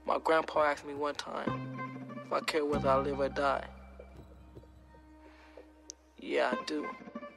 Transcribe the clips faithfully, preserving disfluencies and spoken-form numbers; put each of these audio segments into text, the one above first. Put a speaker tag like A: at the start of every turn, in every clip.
A: My grandpa asked me one time if I care whether I live or die. Yeah, I do.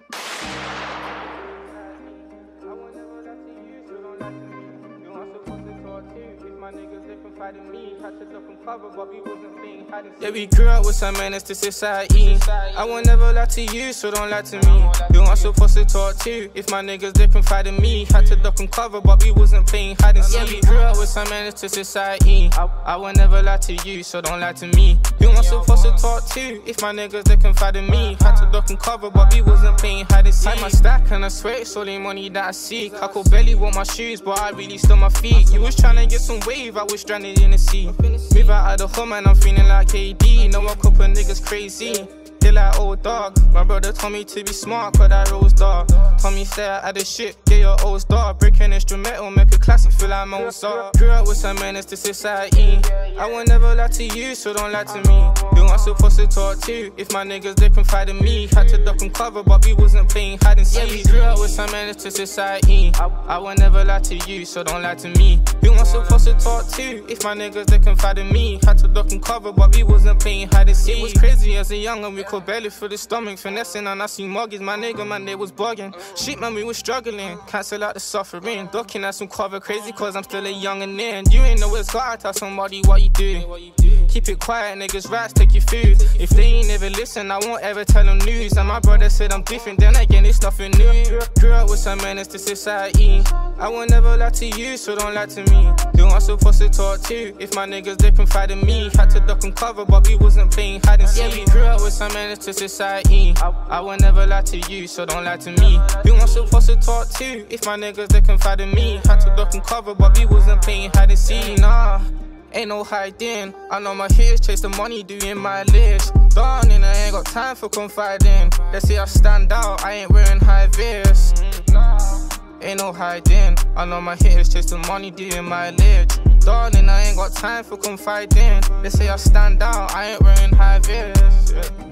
B: Yeah, we grew up with some menace to society. I won't never lie to you, so don't lie to me. You aren't supposed to talk to. If my niggas, they confide in me. Had to duck and cover, but we wasn't playing hide and seek. Yeah, we grew up with some menace to society. I won't never lie to you, so don't lie to me. You aren't supposed to talk to. If my niggas, they confide in me. Had to duck and cover, but we wasn't playing hide and seek. Had my stack and I swear it's all the money that I seek. I could barely wear my shoes, but I really still my feet. You was trying to get some wave, I was stranded in the sea. Move out of the home and I'm feeling like K D. Know a couple niggas crazy, they like old dog. My brother told me to be smart, cause that rose dog. Told me stay out of the shit, get your old star. Break an instrumental, make a classic feel like Mozart. Grew up with some menace to society. I won't never lie to you, so don't lie to me. You aren't supposed to talk to. If my niggas, they confide in me. Had to duck and cover, but we wasn't playing hide and seek. Yeah, we grew up with some menace to society. I won't never lie to you, so don't lie to me. You aren't supposed to talk to. If my niggas, they confide in me. Had to duck and cover, but we wasn't playing hide and seek. It was crazy as a young and we could barely feel the stomach. Finessing and I see mortgage, my nigga, man, they was bugging. Shit, man, we was struggling. Cancel out the suffering. Ducking at some cover crazy, cause I'm still a youngin' then. You ain't know it's gotta tell somebody what you do. Keep it quiet, niggas, rats take your food. If they ain't never listen, I won't ever tell them news. And my brother said I'm different, then again, it's nothing new. Grew up with some menace to society. I will never lie to you, so don't lie to me. You aren't supposed to talk to. If my niggas, they confide in me. Had to duck and cover, but we wasn't playing hide and seek. Yeah, we grew up with some menace to society. I will never lie to you, so don't lie to me. You aren't supposed to talk to. If my niggas, they confide in me. Had to duck and cover, but we wasn't playing hide and seek. Nah, ain't no hiding. I know my hitters chase the money, doing my list. Darling, I ain't got time for confiding. Let's say I stand out, I ain't wearing high vis. Nah, ain't no hiding. I know my hitters chase the money, doing my list. Darling, I ain't got time for confiding. Let's say I stand out, I ain't wearing high vis. Yeah.